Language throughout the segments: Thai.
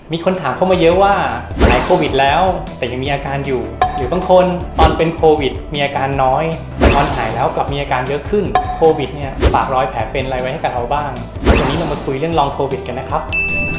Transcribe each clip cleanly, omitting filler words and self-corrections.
มีคนถามเข้ามาเยอะว่าหายโควิดแล้วแต่ยังมีอาการอยู่หรือบางคนตอนเป็นโควิดมีอาการน้อยแต่ตอนหายแล้วกลับมีอาการเยอะขึ้นโควิดเนี่ยฝากรอยแผลเป็นอะไรไว้ให้กับเราบ้างวันนี้เรามาคุยเรื่องลองโควิดกันนะครับ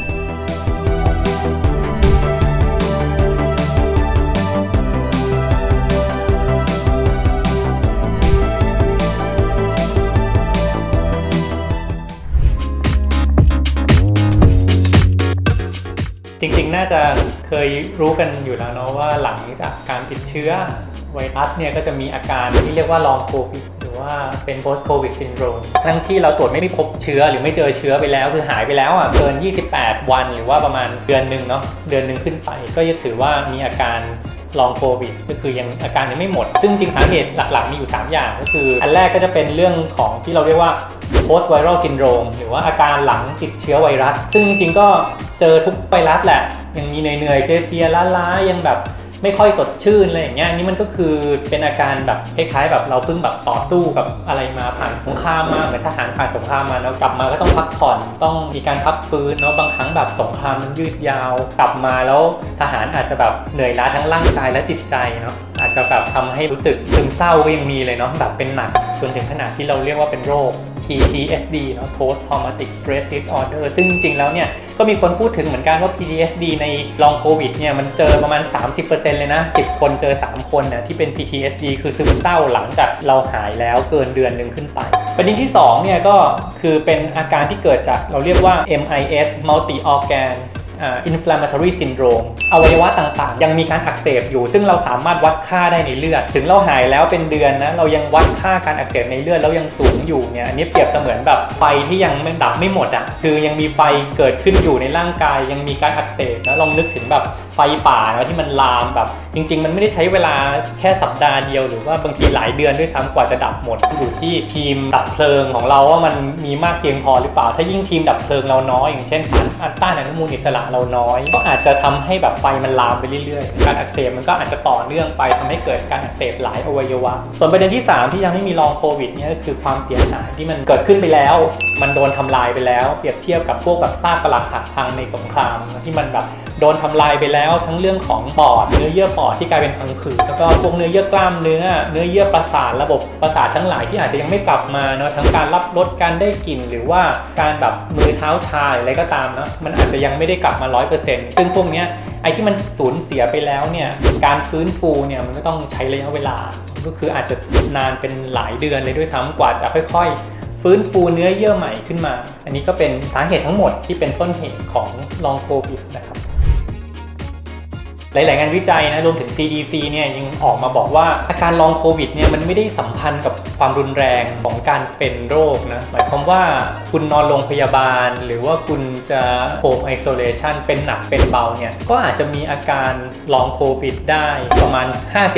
จริงๆน่าจะเคยรู้กันอยู่แล้วเนาะว่าหลังจากการติดเชื้อไวรัสเนี่ยก็จะมีอาการที่เรียกว่าลองโควิดหรือว่าเป็น post covid syndrome ทั้งที่เราตรวจไม่พบเชื้อหรือไม่เจอเชื้อไปแล้วคือหายไปแล้วเกิน28วันหรือว่าประมาณเดือนหนึ่งเนาะเดือนหนึ่งขึ้นไปก็จะถือว่ามีอาการลองโควิดก็คือยังอาการยังไม่หมดซึ่งจริงสาเหตุหลักๆมีอยู่3อย่างก็คืออันแรกก็จะเป็นเรื่องของที่เราเรียกว่า post viral syndrome หรือว่าอาการหลังติดเชื้อไวรัสซึ่งจริงๆก็เจอทุกไวรัสแหละยังมีเหนื่อยๆเพลียๆล้าๆยังแบบไม่ค่อยสดชื่นอะไรอย่างเงี้ยนี่มันก็คือเป็นอาการแบบคล้ายๆแบบเราเพิ่งแบบต่อสู้กับอะไรมาผ่านสงครามมาเหมือนทหารผ่านสงครามมาแล้วกลับมาก็ต้องพักผ่อนต้องมีการพักฟื้นเนาะบางครั้งแบบสงครามมันยืดยาวกลับมาแล้วทหารอาจจะแบบเหนื่อยล้าทั้งร่างกายและจิตใจเนาะอาจจะแบบทำให้รู้สึกซึมเศร้าก็ยังมีเลยเนาะแบบเป็นหนักจนถึงขนาดที่เราเรียกว่าเป็นโรค PTSD เนาะ Post Traumatic Stress Disorder ซึ่งจริงๆแล้วเนี่ยก็มีคนพูดถึงเหมือนกันว่า PTSD ในลองโควิดเนี่ยมันเจอประมาณ 30% เลยนะ10 คนเจอ3 คนนะที่เป็น PTSD คือซึมเศร้าหลังจากเราหายแล้วเกินเดือนหนึ่งขึ้นไปประเด็นที่2เนี่ยก็คือเป็นอาการที่เกิดจากเราเรียกว่า MIS Multi Organ inflammatory syndrome อวัยวะต่างๆยังมีการอักเสบอยู่ซึ่งเราสามารถวัดค่าได้ในเลือดถึงเราหายแล้วเป็นเดือนนะเรายังวัดค่าการอักเสบในเลือดแล้วยังสูงอยู่เนี่ยอันนี้เปรียบเสมือนแบบไฟที่ยังไม่ดับไม่หมดคือยังมีไฟเกิดขึ้นอยู่ในร่างกายยังมีการอักเสบนะลองนึกถึงแบบไฟป่านะที่มันลามแบบจริงๆมันไม่ได้ใช้เวลาแค่สัปดาห์เดียวหรือว่าบางทีหลายเดือนด้วยซ้ำกว่าจะดับหมดอยู่ที่ทีมดับเพลิงของเราว่ามันมีมากเพียงพอหรือเปล่าถ้ายิ่งทีมดับเพลิงเราน้อยอย่างเช่นสารต้านอนุมูลอิสระเราน้อยก็อาจจะทำให้แบบไฟมันลามไปเรื่อยๆการอักเสบมันก็อาจจะต่อเนื่องไปทำให้เกิดการอักเสบหลายอวัยวะส่วนประเด็นที่3ที่ทำให้มีลองโควิดเนี่ยก็คือความเสียหายที่มันเกิดขึ้นไปแล้วมันโดนทำลายไปแล้วเปรียบเทียบกับพวกแบบซากปรักหักพังในสงครามที่มันแบบโดนทำลายไปแล้วทั้งเรื่องของปอดเนื้อเยื่อปอดที่กลายเป็นพังผืดแล้วก็พวกเนื้อเยื่อกล้ามเนื้อเยื่อประสาทระบบประสาททั้งหลายที่อาจจะยังไม่กลับมาเนาะทั้งการรับรสการได้กลิ่นหรือว่าการแบบมือเท้าชาอะไรก็ตามเนาะมันอาจจะยังไม่ได้กลับมา 100% ซึ่งพวกเนี้ยไอ้ที่มันสูญเสียไปแล้วเนี่ยการฟื้นฟูเนี่ยมันก็ต้องใช้ระยะเวลาก็คืออาจจะนานเป็นหลายเดือนเลยด้วยซ้ำกว่าจะค่อยๆฟื้นฟูเนื้อเยื่อใหม่ขึ้นมาอันนี้ก็เป็นสาเหตุทั้งหมดที่เป็นต้นเหตุของลองโควิดนะครับหลายๆงานวิจัยนะรวมถึง CDC เนี่ยยังออกมาบอกว่าอาการลองโควิดเนี่ยมันไม่ได้สัมพันธ์กับความรุนแรงของการเป็นโรคนะหมายความว่าคุณนอนโรงพยาบาลหรือว่าคุณจะโฮมไอโซเลชันเป็นหนักเป็นเบาเนี่ยก็อาจจะมีอาการลองโควิดได้ประมาณ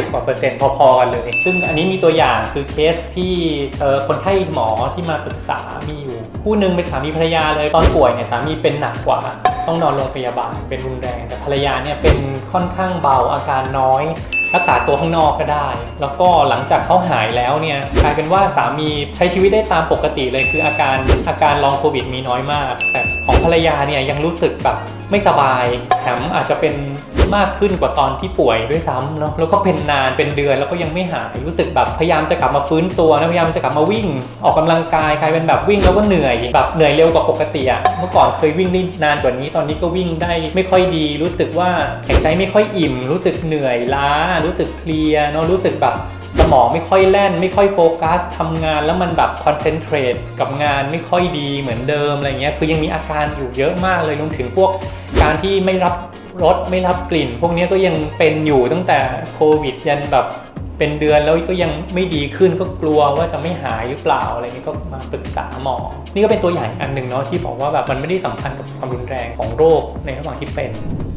50% พอๆกันเลยซึ่งอันนี้มีตัวอย่างคือเคสที่คนไข้หมอที่มาปรึกษามีอยู่คู่นึงเป็นสามีภรรยาเลยตอนป่วยเนี่ยสามีเป็นหนักกว่าต้องนอนโรงพยาบาลเป็นรุนแรงแต่ภรรยาเนี่ยเป็นค่อนข้างเบาอาการน้อยรักษาตัวข้างนอกก็ได้แล้วก็หลังจากเขาหายแล้วเนี่ยกลายเป็นว่าสามีใช้ชีวิตได้ตามปกติเลยคืออาการลองโควิดมีน้อยมากแต่ของภรรยาเนี่ยยังรู้สึกแบบไม่สบายแถมอาจจะเป็นมากขึ้นกว่าตอนที่ป่วยด้วยซ้ำเนาะแล้วก็เป็นนานเป็นเดือนแล้วก็ยังไม่หายรู้สึกแบบพยายามจะกลับมาฟื้นตัวนะพยายามจะกลับมาวิ่งออกกำลังกายกลายเป็นแบบวิ่งแล้วก็เหนื่อยแบบเหนื่อยเร็วกว่าปกติเมื่อก่อนเคยวิ่งได้นานกว่านี้ตอนนี้ก็วิ่งได้ไม่ค่อยดีรู้สึกว่าหายใจไม่ค่อยอิ่มรู้สึกเหนื่อยล้ารู้สึกเพลียเนาะรู้สึกแบบสมองไม่ค่อยแล่นไม่ค่อยโฟกัสทำงานแล้วมันแบบคอนเซนเทรตกับงานไม่ค่อยดีเหมือนเดิมอะไรเงี้ยคือยังมีอาการอยู่เยอะมากเลยรวมถึงพวกการที่ไม่รับรสไม่รับกลิ่นพวกนี้ก็ยังเป็นอยู่ตั้งแต่โควิดยันแบบเป็นเดือนแล้วก็ยังไม่ดีขึ้นก็กลัวว่าจะไม่หายหรือเปล่าอะไรนี้ก็มาปรึกษาหมอนี่ก็เป็นตัวอย่างอันหนึ่งเนาะที่บอกว่าแบบมันไม่ได้สัมพันธ์กับความรุนแรงของโรคในระหว่างที่เป็น